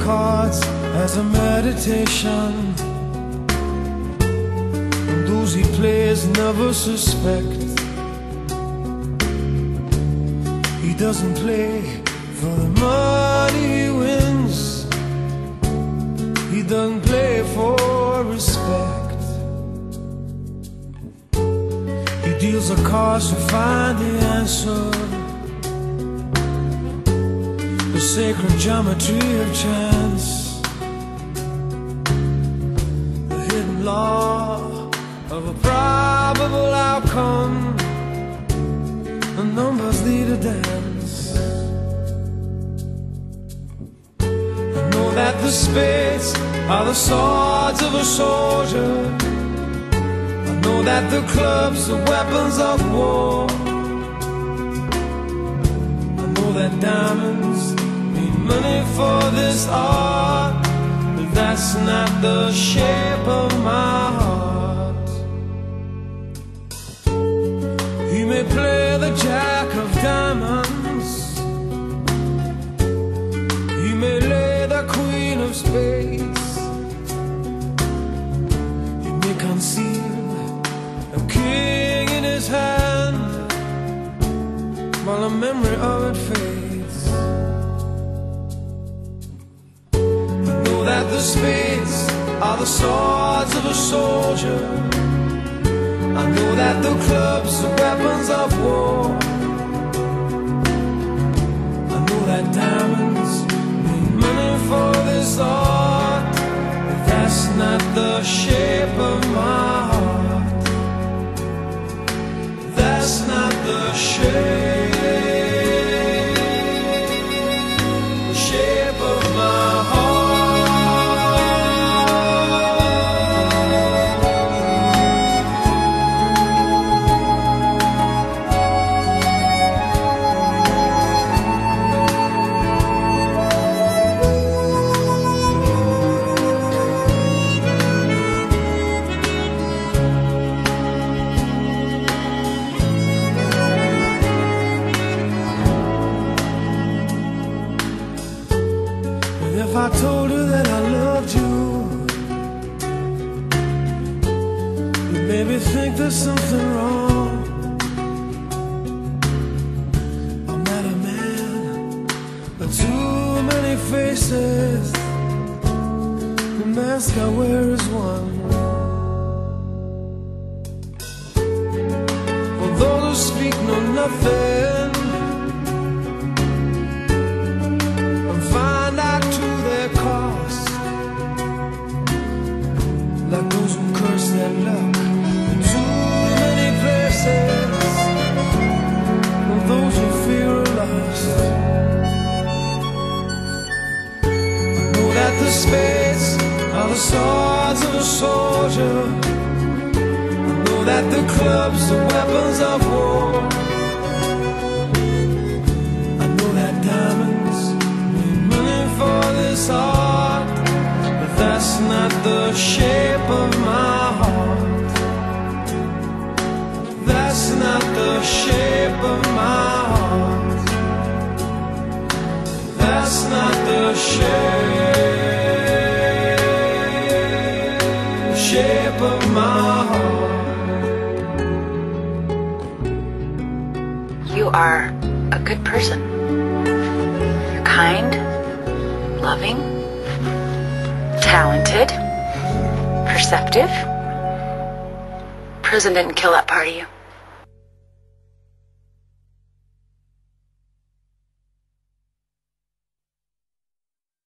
cards as a meditation, and those he plays never suspect. He doesn't play for the money he wins, he doesn't play for respect. He deals the cards to find the answer, the sacred geometry of chance, the hidden law of a probable outcome. The numbers lead a dance. I know that the spades are the swords of a soldier, I know that the clubs are weapons of war, I know that diamonds need money for this art, but that's not the shape of my heart. He may play the jack of diamonds, he may lay the queen of spades, he may conceal a king in his hand while the memory of it fades. I know that the spades are the swords of a soldier, I know that the clubs are weapons of war, I know that diamonds need money for this art, but that's not the shape of my heart. That's not the shape of my heart. If I told you that I loved you, you maybe think there's something wrong. I'm not a man, but too many faces, the mask I wear is one. For those who speak know nothing and find out to their cost, like those who curse their luck in too many places, and those who fear are lost. I know that the spades are the swords of a soldier, I know that the clubs are weapons of war, I know that diamonds need money for this art, but that's not the shape of my heart. That's not the shape of my heart. That's not the shape of my heart. You are a good person. You're kind, loving, talented, perceptive. Prison didn't kill that part of you.